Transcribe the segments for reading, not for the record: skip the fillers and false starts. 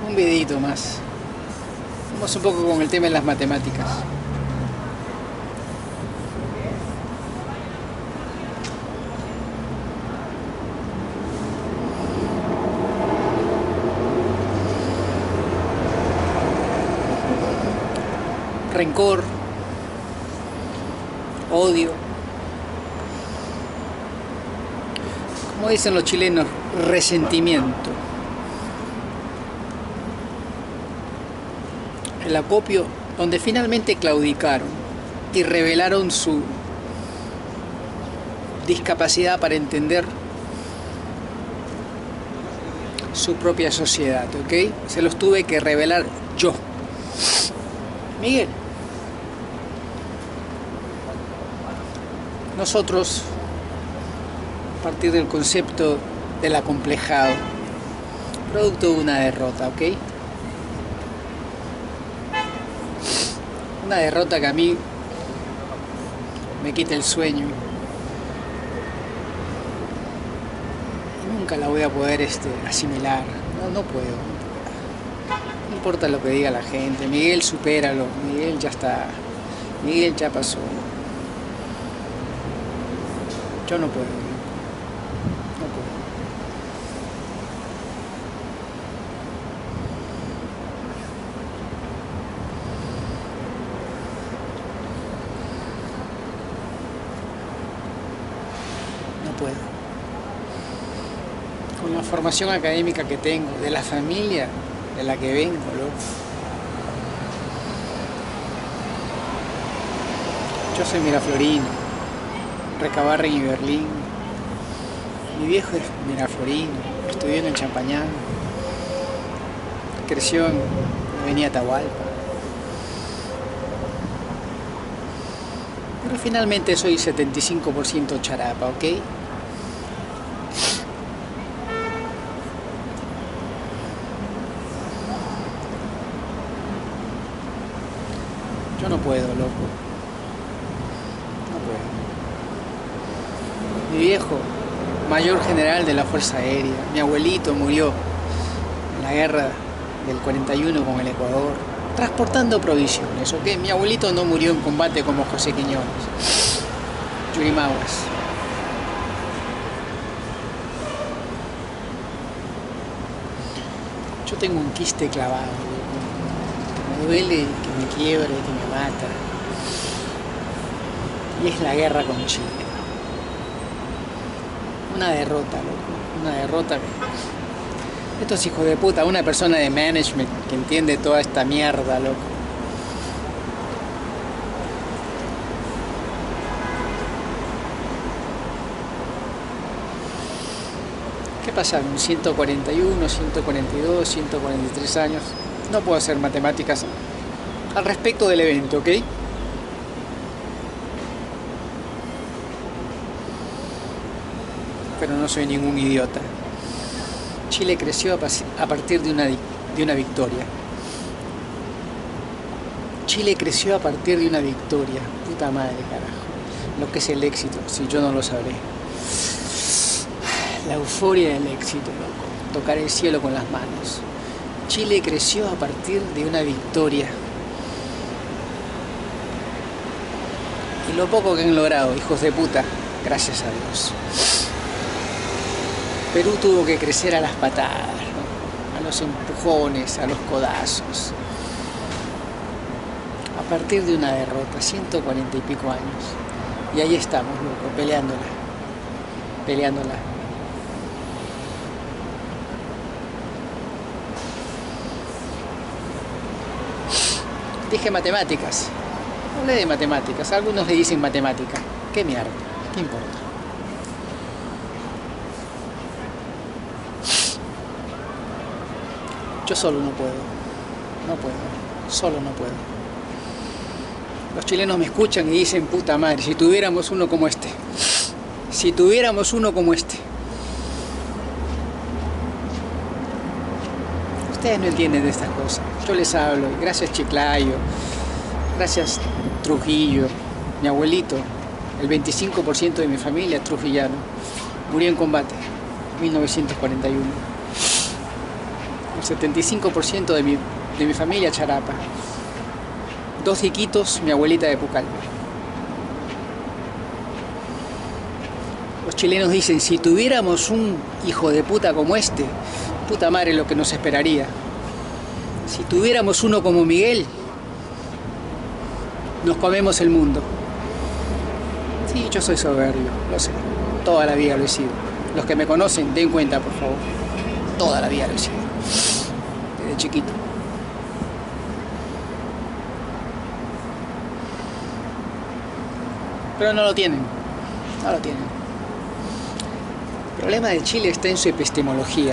Un videito más. Vamos un poco con el tema de las matemáticas. Rencor, odio, como dicen los chilenos, resentimiento. El acopio donde finalmente claudicaron y revelaron su discapacidad para entender su propia sociedad, ¿ok? Se los tuve que revelar yo. Miguel, nosotros, a partir del concepto del acomplejado, producto de una derrota, ¿ok? Una derrota que a mí me quita el sueño. Y nunca la voy a poder asimilar. No puedo. No importa lo que diga la gente. Miguel, supéralo. Miguel ya está. Miguel ya pasó. Yo no puedo. No puedo. No puedo. Con la formación académica que tengo, de la familia de la que vengo, loco. Yo soy miraflorino, Recabarren y Berlín. Mi viejo es miraflorino, estudió en el Champañán, creció en Avenida Atahualpa. Pero finalmente soy 75% charapa, ¿ok? Yo no puedo, loco. No puedo. Mi viejo, mayor general de la Fuerza Aérea. Mi abuelito murió en la guerra del 41 con el Ecuador, transportando provisiones, ¿ok? Mi abuelito no murió en combate como José Quiñones. Yurimaguas. Yo tengo un quiste clavado, loco. Me duele que me quiebre, que me mata. Y es la guerra con Chile. Una derrota, loco. Una derrota. Estos hijos de puta, una persona de management que entiende toda esta mierda, loco. ¿Qué pasa? Con 141, 142, 143 años. No puedo hacer matemáticas al respecto del evento, ¿ok? Pero no soy ningún idiota. Chile creció a partir de una victoria. Chile creció a partir de una victoria. Puta madre, carajo. Lo que es el éxito, si yo no lo sabré. La euforia del éxito, loco. Tocar el cielo con las manos. Chile creció a partir de una victoria. Y lo poco que han logrado, hijos de puta, gracias a Dios. Perú tuvo que crecer a las patadas, ¿no? A los empujones, a los codazos. A partir de una derrota, 140 y pico años. Y ahí estamos, loco, peleándola. Peleándola. Dije matemáticas. Hablé de matemáticas. Algunos le dicen matemática. ¿Qué mierda? ¿Qué importa? Yo solo no puedo. No puedo. Solo no puedo. Los chilenos me escuchan y dicen, puta madre, si tuviéramos uno como este. Si tuviéramos uno como este. Ustedes no entienden de estas cosas. Yo les hablo. Gracias Chiclayo. Gracias Trujillo. Mi abuelito. El 25% de mi familia es trujillano. Murió en combate. 1941. El 75% de mi familia charapa. 2 Iquitos, mi abuelita de Pucallpa. Los chilenos dicen, si tuviéramos un hijo de puta como este, puta madre lo que nos esperaría. Si tuviéramos uno como Miguel, nos comemos el mundo. Sí, yo soy soberbio, lo sé. Toda la vida lo he sido. Los que me conocen, den cuenta, por favor. Toda la vida lo he sido. Desde chiquito. Pero no lo tienen. No lo tienen. El problema de Chile está en su epistemología.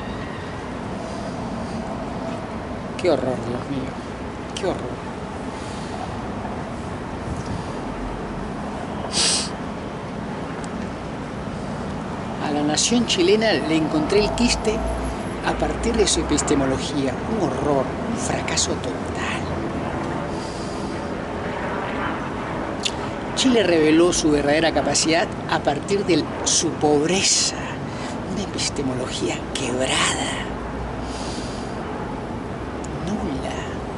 Qué horror, Dios mío. Qué horror. A la nación chilena le encontré el quiste a partir de su epistemología. Un horror, un fracaso total. Chile reveló su verdadera capacidad a partir de su pobreza. Una epistemología quebrada. Nula.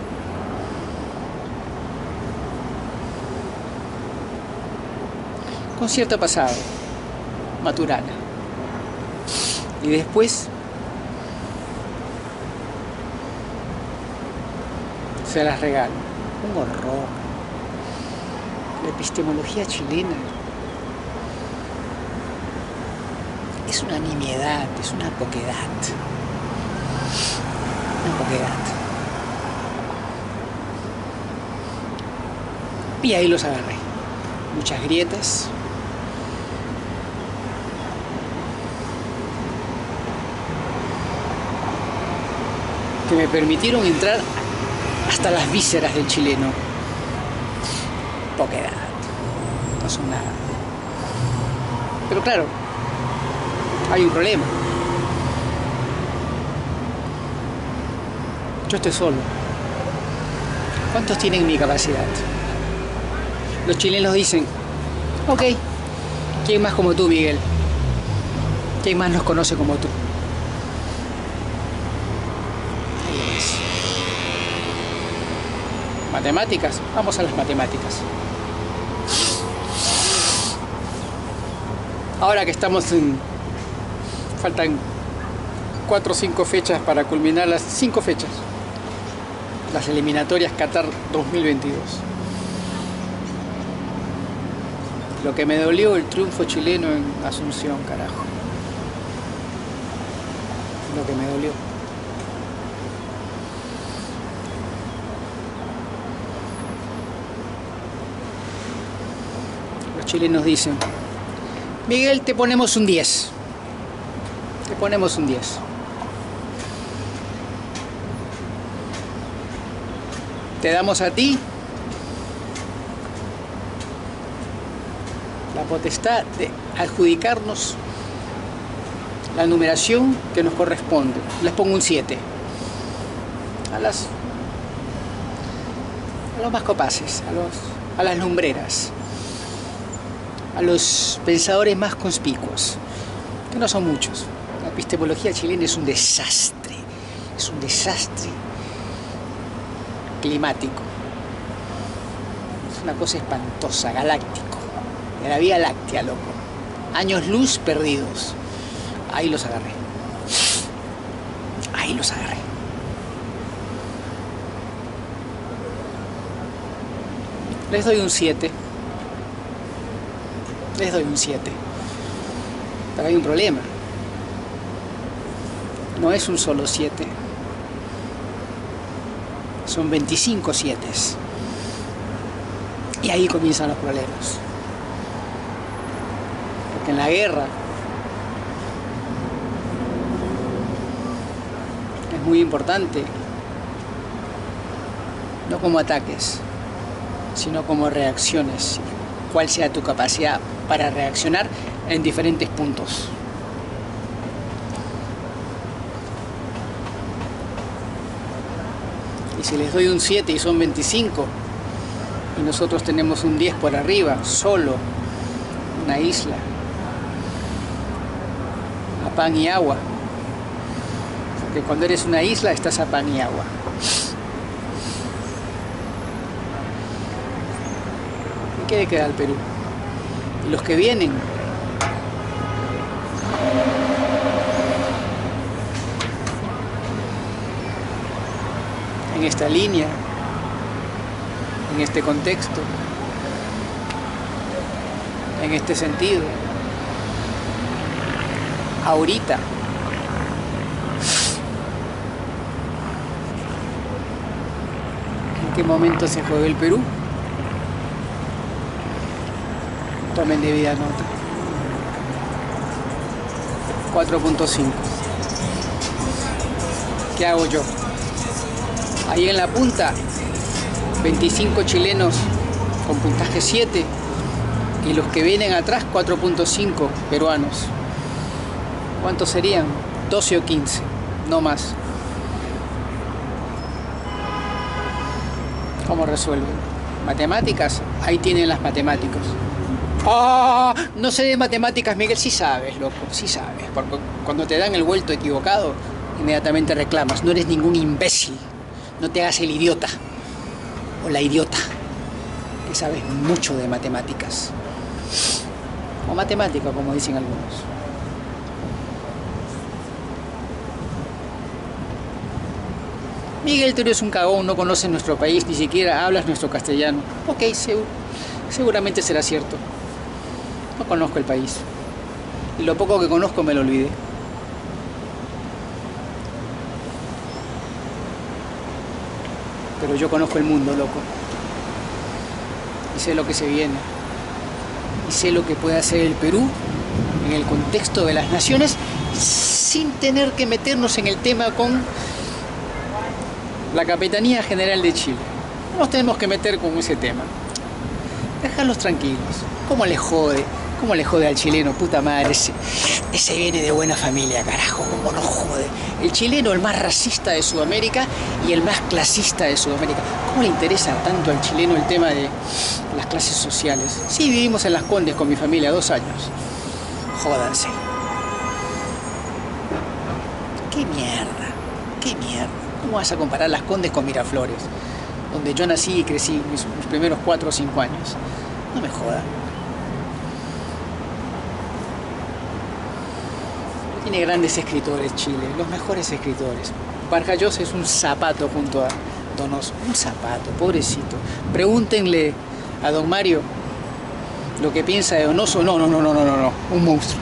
Con cierto pasado. Maturana. Y después se las regalo. Un horror. La epistemología chilena es una nimiedad, es una poquedad. Una poquedad. Y ahí los agarré. Muchas grietas. Que me permitieron entrar hasta las vísceras del chileno. Poquedad. No son nada. Pero claro, hay un problema. Yo estoy solo. ¿Cuántos tienen mi capacidad? Los chilenos dicen, ok, ¿quién más como tú, Miguel? ¿Quién más nos conoce como tú? Matemáticas, vamos a las matemáticas. Ahora que estamos en... faltan 4 o 5 fechas para culminar las 5 fechas. Las eliminatorias Qatar 2022. Lo que me dolió el triunfo chileno en Asunción, carajo. Lo que me dolió. Los chilenos dicen, Miguel, te ponemos un 10. Te ponemos un 10. Te damos a ti la potestad de adjudicarnos la numeración que nos corresponde. Les pongo un 7. A los más capaces, a las lumbreras, a los pensadores más conspicuos, que no son muchos. La epistemología chilena es un desastre climático. Es una cosa espantosa, galáctico, de la Vía Láctea, loco. Años luz perdidos. Ahí los agarré. Ahí los agarré. Les doy un 7. Les doy un 7. Pero hay un problema. No es un solo 7. Son 25 7. Y ahí comienzan los problemas. Porque en la guerra es muy importante, no como ataques, sino como reacciones. Cuál sea tu capacidad para reaccionar en diferentes puntos. Y si les doy un 7 y son 25, y nosotros tenemos un 10 por arriba, solo, una isla, a pan y agua, Porque cuando eres una isla estás a pan y agua. ¿Y qué le queda al Perú? Y los que vienen. En esta línea, en este contexto, en este sentido, ahorita. ¿En qué momento se jodió el Perú? Tomen debida nota. 4.5. ¿Qué hago yo? Ahí en la punta, 25 chilenos con puntaje 7 y los que vienen atrás 4.5 peruanos. ¿Cuántos serían? 12 o 15, no más. ¿Cómo resuelven? ¿Matemáticas? Ahí tienen las matemáticas. ¡Ah! No sé de matemáticas, Miguel. Sí sabes, loco, sí sabes. Porque cuando te dan el vuelto equivocado, inmediatamente reclamas. No eres ningún imbécil. No te hagas el idiota o la idiota que sabes mucho de matemáticas o matemática, como dicen algunos. Miguel, tú eres un cagón, no conoces nuestro país, ni siquiera hablas nuestro castellano. Ok, seguramente será cierto. No conozco el país y lo poco que conozco me lo olvidé. Pero yo conozco el mundo, loco. Y sé lo que se viene. Y sé lo que puede hacer el Perú en el contexto de las naciones sin tener que meternos en el tema con la Capitanía General de Chile. No nos tenemos que meter con ese tema. Dejarlos tranquilos. ¿Cómo le jode? ¿Cómo le jode al chileno? Puta madre, ese viene de buena familia, carajo. ¿Cómo no jode? El chileno, el más racista de Sudamérica y el más clasista de Sudamérica. ¿Cómo le interesa tanto al chileno el tema de las clases sociales? Sí, vivimos en Las Condes con mi familia 2 años. Jódanse. ¿Qué mierda? ¿Qué mierda? ¿Cómo vas a comparar Las Condes con Miraflores? Donde yo nací y crecí mis primeros 4 o 5 años. No me jodan. Tiene grandes escritores Chile, los mejores escritores. Vargas Llosa es un zapato junto a Donoso. Un zapato, pobrecito. Pregúntenle a don Mario lo que piensa de Donoso. No. Un monstruo.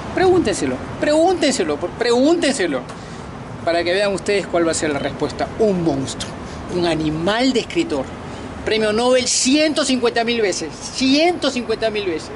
Pregúntenselo. Para que vean ustedes cuál va a ser la respuesta. Un monstruo. Un animal de escritor. Premio Nobel 150.000 veces. 150.000 veces.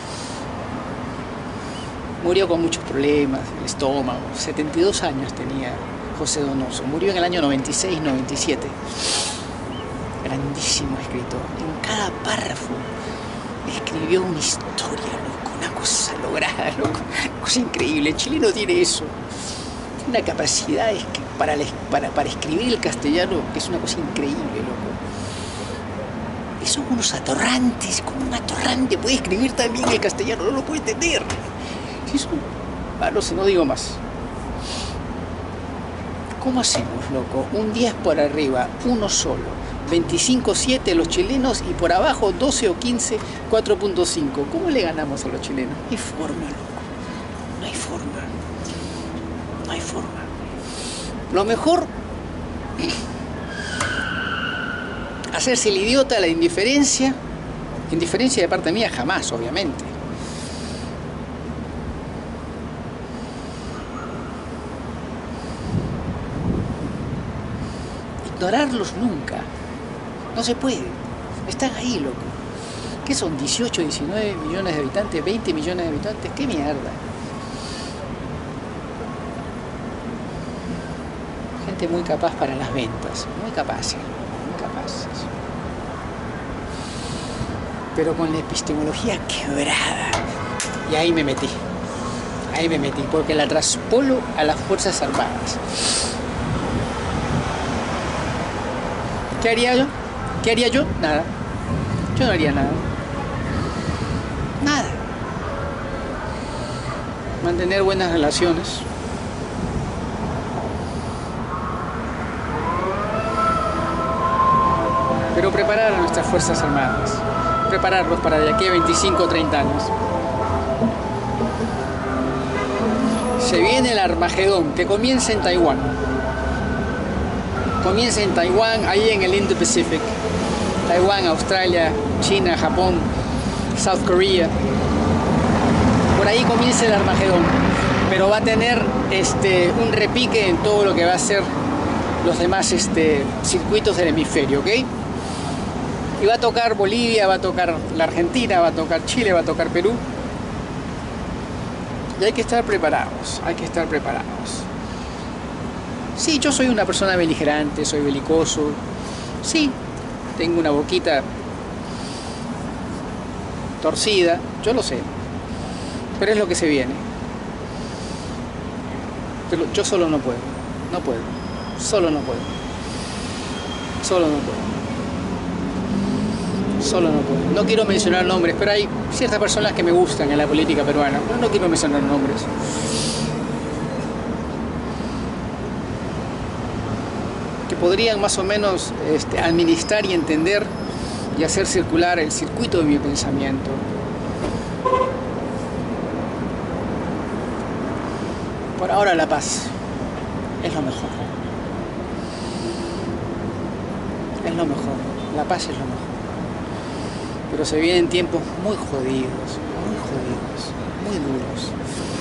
Murió con muchos problemas, el estómago. 72 años tenía José Donoso. Murió en el año 96-97. Grandísimo escritor. En cada párrafo escribió una historia, loco. Una cosa lograda, loco. Una cosa increíble. El chileno tiene eso. Tiene una capacidad para escribir el castellano que es una cosa increíble, loco. Son unos atorrantes. Como un atorrante puede escribir también el castellano. No lo puede entender. No sé, no digo más. ¿Cómo hacemos, loco? Un 10 por arriba, uno solo. 25-7 los chilenos y por abajo 12 o 15, 4.5. ¿Cómo le ganamos a los chilenos? No hay forma, loco. No hay forma. No hay forma. Lo mejor, hacerse el idiota, la indiferencia. Indiferencia de parte mía jamás, obviamente. Ignorarlos nunca. No se puede. Están ahí, loco. ¿Qué son? 18, 19 millones de habitantes, 20 millones de habitantes. ¿Qué mierda? Gente muy capaz para las ventas. Muy capaces. Pero con la epistemología quebrada. Y ahí me metí. Porque la traspolo a las Fuerzas Armadas. ¿Qué haría yo? Nada. Yo no haría nada. Nada. Mantener buenas relaciones. preparar a nuestras Fuerzas Armadas, prepararlos para de aquí a 25 o 30 años. Se viene el Armagedón, que comienza en Taiwán. Comienza en Taiwán, ahí en el Indo-Pacific. Taiwán, Australia, China, Japón, South Korea. Por ahí comienza el Armagedón, pero va a tener un repique en todo lo que va a ser los demás circuitos del hemisferio, ¿ok? Y va a tocar Bolivia, va a tocar la Argentina, va a tocar Chile, va a tocar Perú. Y hay que estar preparados, hay que estar preparados. Sí, yo soy una persona beligerante, soy belicoso. Sí, tengo una boquita torcida, yo lo sé. Pero es lo que se viene. Pero yo solo no puedo, solo no puedo. No quiero mencionar nombres, pero hay ciertas personas que me gustan en la política peruana, pero no quiero mencionar nombres. Que podrían más o menos administrar y entender y hacer circular el circuito de mi pensamiento. Por ahora la paz es lo mejor. Es lo mejor. La paz es lo mejor. Pero se vienen tiempos muy jodidos, muy duros.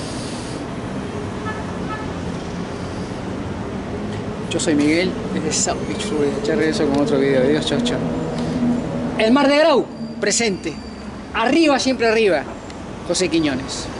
Yo soy Miguel, desde South Beach, Florida. Ya regreso con otro video. Adiós, chao, chao. El Mar de Grau, presente. Arriba, siempre arriba. José Quiñones.